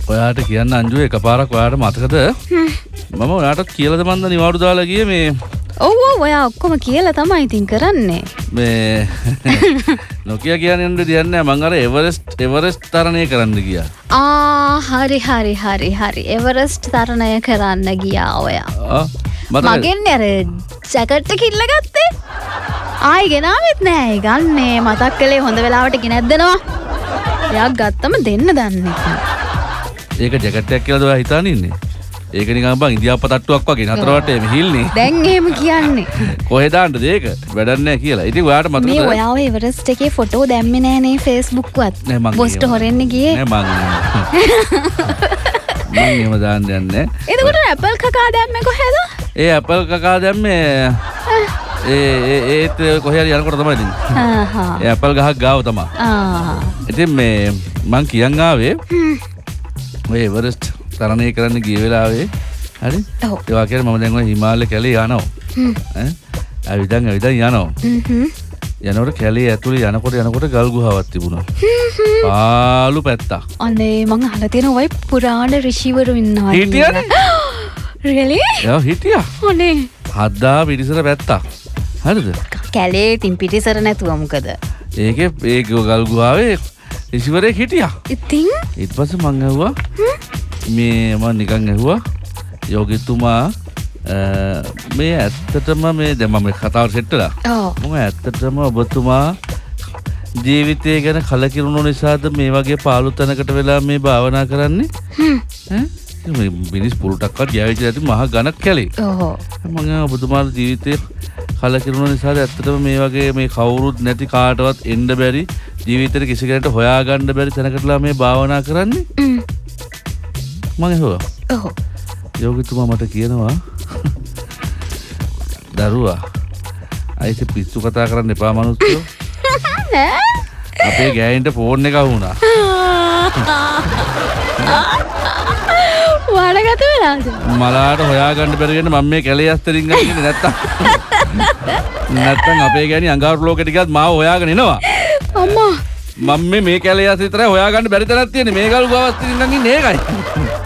ඔයාට කියන්න අංජු එකපාරක් ඔයාට මතකද? මම ඔයාට කියලාද මන්ද නිවාඩු දාලා ගියේ මේ ඔව් ඔයා ඔක්කොම කියලා තමයි ඉතින් කරන්නේ. මේ නොකිය කියන්නේ නේද කියන්නේ මම අර එවරෙස්ට් තරණය කරන්න ගියා. හරි එවරෙස්ට් තරණය කරන්න ගියා ඔයා. මගෙන් අර ජැකට් එක කිල්ල ගත්තේ. ආයි ගෙනාවෙත් නෑ. ඒ ගන්නේ මතක් කළේ හොඳ වෙලාවට ගෙනැද්දනවා. එයා ගත්තම දෙන්න දන්නේ නැහැ. ඒක ජැකට් එකක් කියලාද ඔයා හිතාන ඉන්නේ? ඒක නිකන් බං ඉන්දියාප්ප තට්ටුවක් වගේ නතර වටේ මෙහිල්නේ. දැන් එහෙම කියන්නේ. කොහෙ දාන්නද ඒක? වැඩක් නැහැ කියලා. ඉතින් ඔයාට මතකද? මේ ඔයා ඔය එවරෙස්ට් එකේ ෆොටෝ දැම්මේ නෑනේ Facebook වත්. පොස්ට් හොරෙන්න ගියේ. නෑ මං එහෙම දාන්න යන්නේ. එතකොට ඇපල් කකා දැම්මේ කොහෙද? ඒ ඇපල් කකා දැම්මේ ඒත් කොහේ හරි යනකොට තමයි ඉතින්. ඒ ඇපල් ගහක් ගාව තමයි. ඉතින් මේ මං කියන් ආවේ ඔය එවරෙස්ට් තරණය කරන්න ගිය වෙලාවේ හරි ඒ වගේ මම දැන් ඔය හිමාලය කැලේ යනවා ඇවිදන් යනවා යනකොට කැලේ ඇතුලේ යනකොට ගල් ගුහාවක් තිබුණා පාළු පැත්තක් අනේ මං අහලා තියෙන ඔය පුරාණ ඍෂිවරු ඉන්නවා හිටියනේ really ඔව් හිටියා අනේ හද්දා පිටිසර පැත්තක් හරිද කැලේ තින් පිටිසර නැතුව මොකද ඒකේ ඒ ගල් ගුහාවේ ඍෂිවරයෙක් හිටියා ඉතින් ඊට පස්සේ මං ඇහුවා මේ මම නිකන් ඇහුවා යෝගිතුමා මේ ඇත්තටම මේ දැන් මම කතාවට සෙට්ටලා මම ඇත්තටම ඔබතුමා ජීවිතය ගැන කලකිරුණු නිසාද මේ වගේ පාළු තැනකට වෙලා මේ භාවනා කරන්නේ මේ මිනිස් පුරුටක්වත් ගෑවිච්ච ඇති මහා ඝන කැලේ මම ඔබතුමාගේ ජීවිතේ කලකිරුණු නිසාද ඇත්තටම මේ වගේ මේ කවුරුත් නැති කාටවත් එන්න බැරි ජීවිතේ කිසි කෙනෙකුට හොයාගන්න බැරි තැනකටලා මේ භාවනා කරන්නේ මම ඇහුවා යෝගිතුමා මට කියනවා දරුවා අයිති පිස්සු කතා කරන්න එපා මනුස්සයෝ අපේ ගෑනින්ට ෆෝන් එක වුණා වඩගත වෙලාද මලාට හොයාගන්න බැරි වෙන මම මේ කැලේ අස්තරින් ගන්නේ නැත්තම් අපේ ගෑණි අඟහරු ලෝකෙට ගියත් මාව හොයාගෙන එනවා අම්මා මම මේ කැලේ අස්ත විතරයි හොයාගන්න බැරි තරක් තියෙන්නේ මේ ගල් ගාවත් ඉඳන් ඉන්නේ ඒකයි